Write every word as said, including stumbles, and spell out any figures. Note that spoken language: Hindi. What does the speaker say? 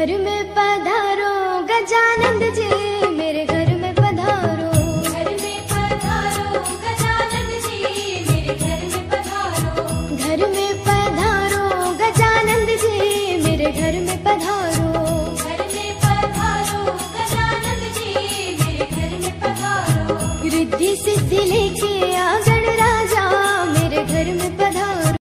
घर में पधारो गजानंद जी, मेरे घर में पधारो। घर में पधारो गजानंद जी, मेरे घर में पधारो। घर में पधारो गजानंद जी, मेरे घर में पधारो। घर में पधारो गजानंद जी, मेरे घर में पधारो। रिद्धि सिद्धि लेके